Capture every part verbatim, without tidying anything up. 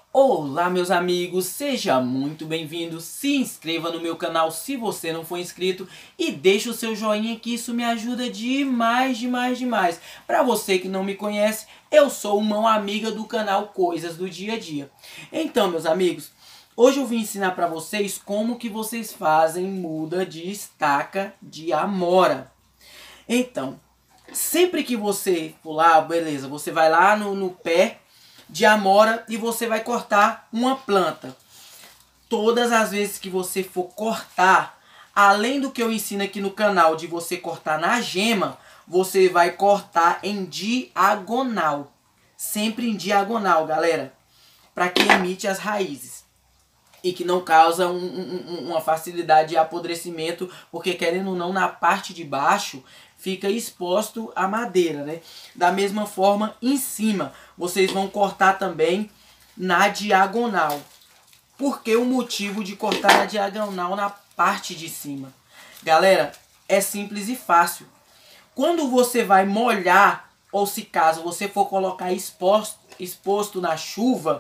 Olá meus amigos, seja muito bem-vindo, se inscreva no meu canal se você não for inscrito e deixa o seu joinha que isso me ajuda demais, demais, demais. Para você que não me conhece, eu sou uma mão amiga do canal Coisas do Dia a Dia. Então meus amigos, hoje eu vim ensinar para vocês como que vocês fazem muda de estaca de amora. Então, sempre que você pular, beleza, você vai lá no, no pé de amora e você vai cortar uma planta. Todas as vezes que você for cortar, além do que eu ensino aqui no canal de você cortar na gema, você vai cortar em diagonal. Sempre em diagonal, galera. Para que emite as raízes. E que não causa um, um, uma facilidade de apodrecimento, porque querendo ou não, na parte de baixo fica exposto a madeira, né? Da mesma forma, em cima, vocês vão cortar também na diagonal. Por que o motivo de cortar na diagonal na parte de cima? Galera, é simples e fácil. Quando você vai molhar, ou se caso você for colocar exposto, exposto na chuva,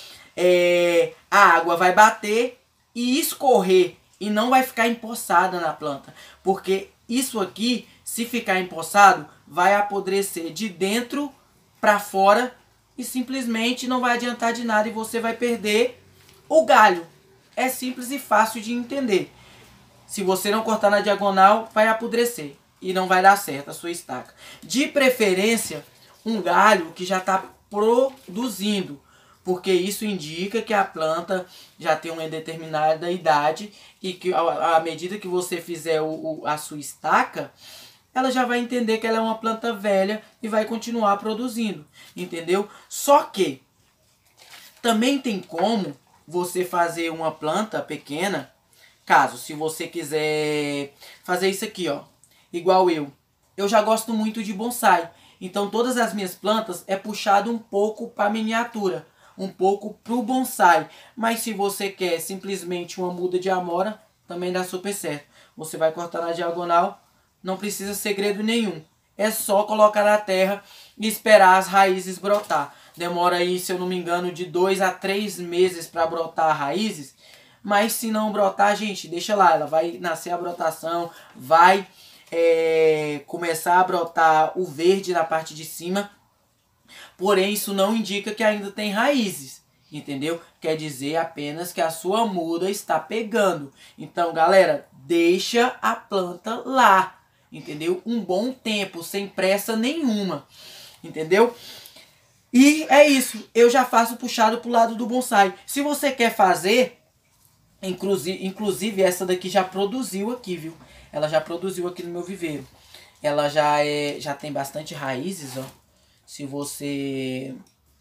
é, a água vai bater e escorrer e não vai ficar empoçada na planta. Porque isso aqui, se ficar empoçado, vai apodrecer de dentro para fora e simplesmente não vai adiantar de nada e você vai perder o galho. É simples e fácil de entender. Se você não cortar na diagonal, vai apodrecer e não vai dar certo a sua estaca. De preferência, um galho que já está produzindo, porque isso indica que a planta já tem uma determinada idade e que à medida que você fizer o, o, a sua estaca, ela já vai entender que ela é uma planta velha e vai continuar produzindo, entendeu? Só que também tem como você fazer uma planta pequena, caso se você quiser fazer isso aqui, ó, igual eu. Eu já gosto muito de bonsai, então todas as minhas plantas é puxado um pouco para miniatura, um pouco para o bonsai. Mas se você quer simplesmente uma muda de amora, também dá super certo. Você vai cortar na diagonal, não precisa segredo nenhum. É só colocar na terra e esperar as raízes brotar. Demora aí, se eu não me engano, de dois a três meses para brotar raízes. Mas se não brotar, gente, deixa lá. Ela vai nascer a brotação, vai é, começar a brotar o verde na parte de cima. Porém, isso não indica que ainda tem raízes, entendeu? Quer dizer apenas que a sua muda está pegando. Então, galera, deixa a planta lá, entendeu? Um bom tempo, sem pressa nenhuma, entendeu? E é isso, eu já faço puxado pro lado do bonsai. Se você quer fazer, inclusive, inclusive essa daqui já produziu aqui, viu? Ela já produziu aqui no meu viveiro. Ela já, é, já tem bastante raízes, ó. Se você...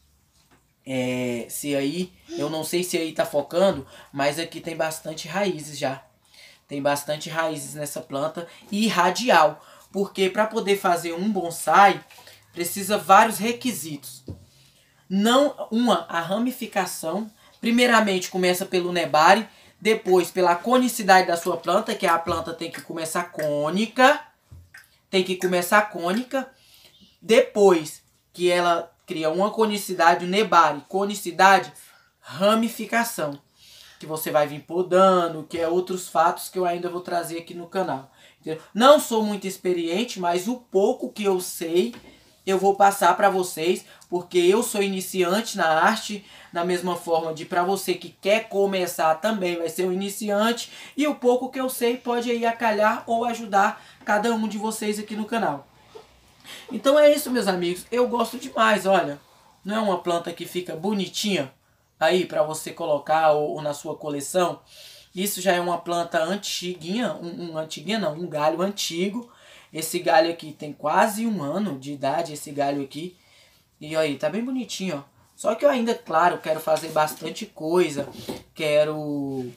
É, se aí... Eu não sei se aí tá focando, mas aqui tem bastante raízes já. Tem bastante raízes nessa planta e radial. Porque para poder fazer um bonsai, precisa vários requisitos. Não, uma, a ramificação. Primeiramente começa pelo nebare, depois pela conicidade da sua planta, que a planta tem que começar cônica. Tem que começar cônica. Depois que ela cria uma conicidade, o nebare, conicidade, ramificação, que você vai vir podando, que é outros fatos que eu ainda vou trazer aqui no canal. Entendeu? Não sou muito experiente, mas o pouco que eu sei, eu vou passar para vocês, porque eu sou iniciante na arte, da mesma forma de para você que quer começar também vai ser um iniciante, e o pouco que eu sei pode aí acalhar ou ajudar cada um de vocês aqui no canal. Então é isso, meus amigos. Eu gosto demais, olha. Não é uma planta que fica bonitinha aí para você colocar ou, ou na sua coleção. Isso já é uma planta antiguinha, um, um antiguinha não, um galho antigo. Esse galho aqui tem quase um ano de idade, esse galho aqui. E aí, tá bem bonitinho, ó. Só que eu ainda, claro, quero fazer bastante coisa. Quero...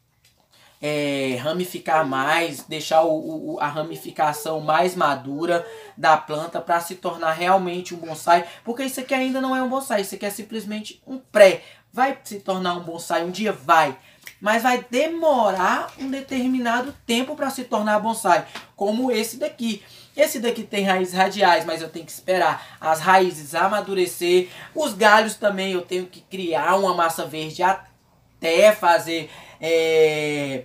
É, ramificar mais, deixar o, o, a ramificação mais madura da planta para se tornar realmente um bonsai, porque isso aqui ainda não é um bonsai, isso aqui é simplesmente um pré. Vai se tornar um bonsai um dia? Vai, mas vai demorar um determinado tempo para se tornar bonsai, como esse daqui. Esse daqui tem raízes radiais, mas eu tenho que esperar as raízes amadurecer. Os galhos também eu tenho que criar uma massa verde até fazer é,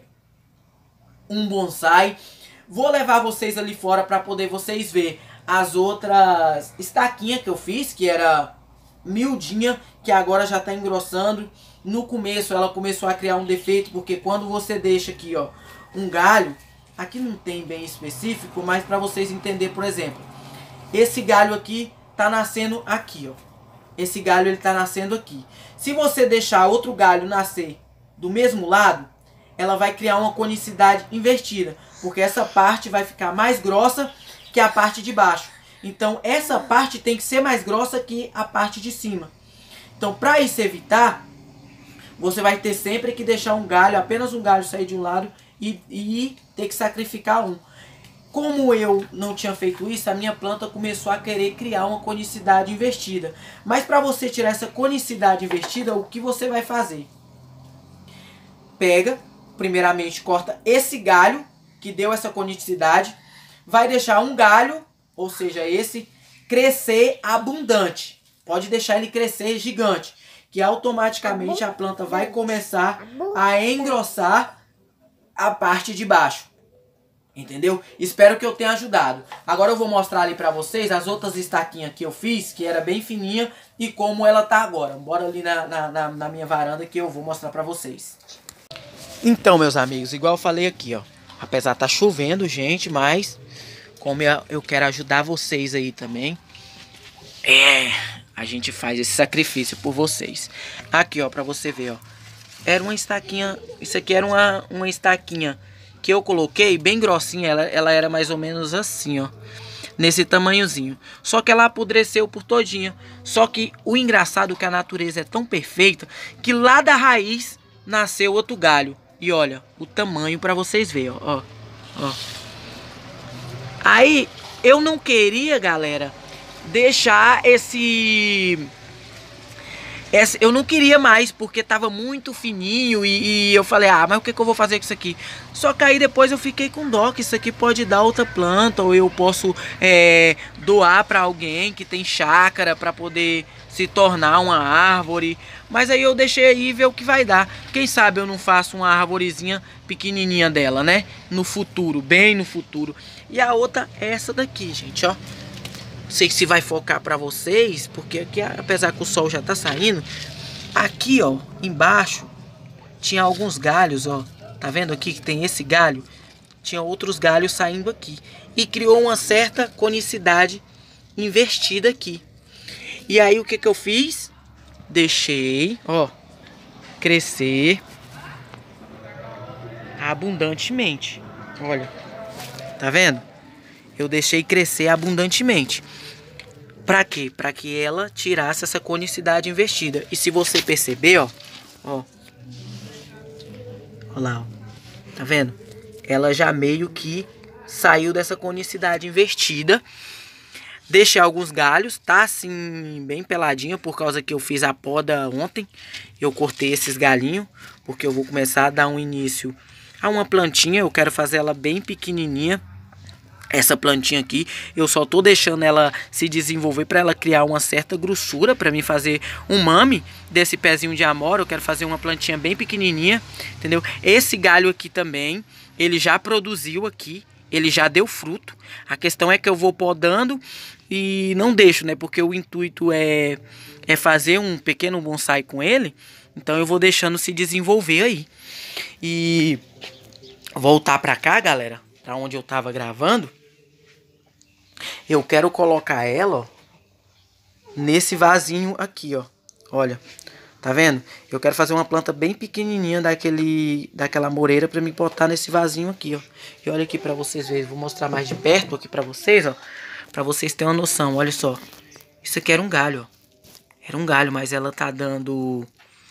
um bonsai. Vou levar vocês ali fora para poder vocês verem as outras estaquinhas que eu fiz, que era miudinha, que agora já está engrossando. No começo ela começou a criar um defeito, porque quando você deixa aqui, ó, um galho, aqui não tem bem específico, mas para vocês entenderem, por exemplo, esse galho aqui tá nascendo aqui, ó. Esse galho ele tá nascendo aqui. Se você deixar outro galho nascer do mesmo lado, ela vai criar uma conicidade invertida, porque essa parte vai ficar mais grossa que a parte de baixo. Então essa parte tem que ser mais grossa que a parte de cima. Então para isso evitar, você vai ter sempre que deixar um galho, apenas um galho sair de um lado e, e ter que sacrificar um. Como eu não tinha feito isso, a minha planta começou a querer criar uma conicidade invertida. Mas para você tirar essa conicidade invertida, o que você vai fazer? Pega, primeiramente corta esse galho que deu essa conicidade, vai deixar um galho, ou seja, esse, crescer abundante. Pode deixar ele crescer gigante, que automaticamente a planta vai começar a engrossar a parte de baixo. Entendeu? Espero que eu tenha ajudado. Agora eu vou mostrar ali pra vocês as outras estaquinhas que eu fiz, que era bem fininha, e como ela tá agora. Bora ali na, na, na, na minha varanda que eu vou mostrar pra vocês. Então, meus amigos, igual eu falei aqui, ó. Apesar de tá chovendo, gente, mas como eu quero ajudar vocês aí também, é, a gente faz esse sacrifício por vocês. Aqui, ó, pra você ver, ó. Era uma estaquinha, isso aqui era uma, uma estaquinha que eu coloquei bem grossinha, ela, ela era mais ou menos assim, ó, nesse tamanhozinho. Só que ela apodreceu por todinha. Só que o engraçado é que a natureza é tão perfeita que lá da raiz nasceu outro galho. E olha, o tamanho pra vocês verem, ó, ó, ó. Aí, eu não queria, galera, deixar esse... Essa, eu não queria mais, porque tava muito fininho e, e eu falei, ah, mas o que, que eu vou fazer com isso aqui? Só que aí depois eu fiquei com dó, que isso aqui pode dar outra planta, ou eu posso é, doar para alguém que tem chácara para poder se tornar uma árvore. Mas aí eu deixei aí ver o que vai dar. Quem sabe eu não faço uma arvorezinha pequenininha dela, né? No futuro, bem no futuro. E a outra é essa daqui, gente, ó. Não sei se vai focar pra vocês, porque aqui, apesar que o sol já tá saindo, aqui, ó, embaixo, tinha alguns galhos, ó. Tá vendo aqui que tem esse galho? Tinha outros galhos saindo aqui. E criou uma certa conicidade invertida aqui. E aí, o que que eu fiz? Deixei, ó, crescer abundantemente. Olha, tá vendo? Eu deixei crescer abundantemente. Pra quê? Pra que ela tirasse essa conicidade invertida. E se você perceber, ó, ó, ó lá, ó, tá vendo? Ela já meio que saiu dessa conicidade invertida. Deixei alguns galhos, tá assim, bem peladinho, por causa que eu fiz a poda ontem. Eu cortei esses galinhos, porque eu vou começar a dar um início a uma plantinha. Eu quero fazer ela bem pequenininha. Essa plantinha aqui, eu só tô deixando ela se desenvolver para ela criar uma certa grossura para mim fazer um mame desse pezinho de amora. Eu quero fazer uma plantinha bem pequenininha, entendeu? Esse galho aqui também, ele já produziu aqui, ele já deu fruto. A questão é que eu vou podando e não deixo, né? Porque o intuito é, é fazer um pequeno bonsai com ele, então eu vou deixando se desenvolver aí. E voltar para cá, galera, para onde eu tava gravando. Eu quero colocar ela, ó, nesse vasinho aqui, ó. Olha, tá vendo? Eu quero fazer uma planta bem pequenininha daquele, daquela moreira pra me botar nesse vasinho aqui, ó. E olha aqui pra vocês verem. Vou mostrar mais de perto aqui pra vocês, ó. Pra vocês terem uma noção. Olha só. Isso aqui era um galho, ó. Era um galho, mas ela tá dando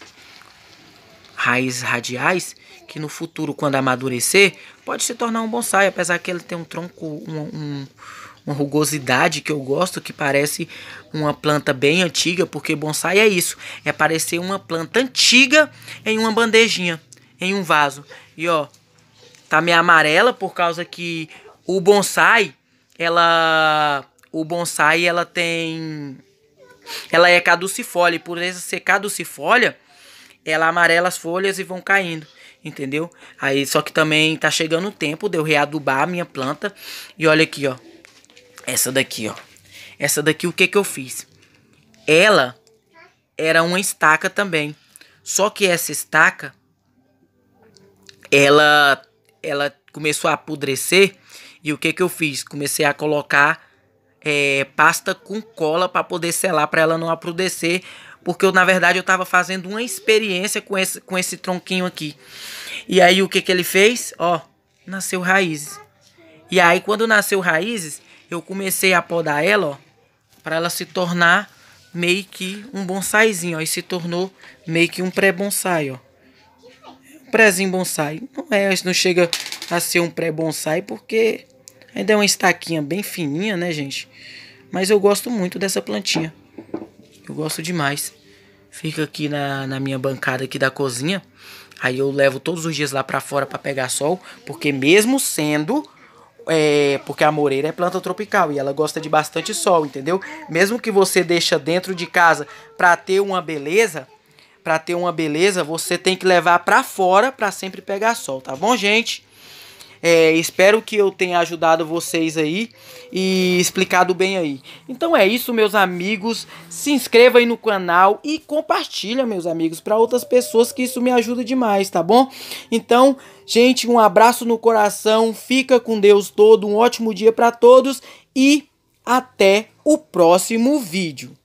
raízes radiais que no futuro, quando amadurecer, pode se tornar um bonsai. Apesar que ele tem um tronco... um, um uma rugosidade que eu gosto, que parece uma planta bem antiga, porque bonsai é isso, é parecer uma planta antiga em uma bandejinha, em um vaso. E ó, tá meio amarela por causa que o bonsai ela... O bonsai, ela tem... Ela é caducifólia, e por essa ser caducifólia, ela amarela as folhas e vão caindo, entendeu? Aí, só que também tá chegando o tempo de eu readubar a minha planta. E olha aqui, ó. Essa daqui, ó. Essa daqui, o que que eu fiz? Ela era uma estaca também. Só que essa estaca, ela, ela começou a apodrecer. E o que que eu fiz? Comecei a colocar é, pasta com cola para poder selar, para ela não apodrecer. Porque, eu, na verdade, eu tava fazendo uma experiência com esse, com esse tronquinho aqui. E aí, o que que ele fez? Ó, nasceu raízes. E aí, quando nasceu raízes, eu comecei a podar ela, ó, para ela se tornar meio que um bonsaizinho, ó. E se tornou meio que um pré-bonsai, ó. Um prézinho bonsai. Não é, não chega a ser um pré-bonsai, porque ainda é uma estaquinha bem fininha, né, gente? Mas eu gosto muito dessa plantinha. Eu gosto demais. Fica aqui na, na minha bancada aqui da cozinha. Aí eu levo todos os dias lá pra fora pra pegar sol. Porque mesmo sendo... É, porque a moreira é planta tropical e ela gosta de bastante sol, entendeu? Mesmo que você deixa dentro de casa pra ter uma beleza... Pra ter uma beleza, você tem que levar pra fora pra sempre pegar sol, tá bom, gente? É, espero que eu tenha ajudado vocês aí e explicado bem aí. Então é isso, meus amigos. Se inscreva aí no canal e compartilha, meus amigos, para outras pessoas, que isso me ajuda demais, tá bom? Então, gente, um abraço no coração. Fica com Deus todo. Um ótimo dia para todos e até o próximo vídeo.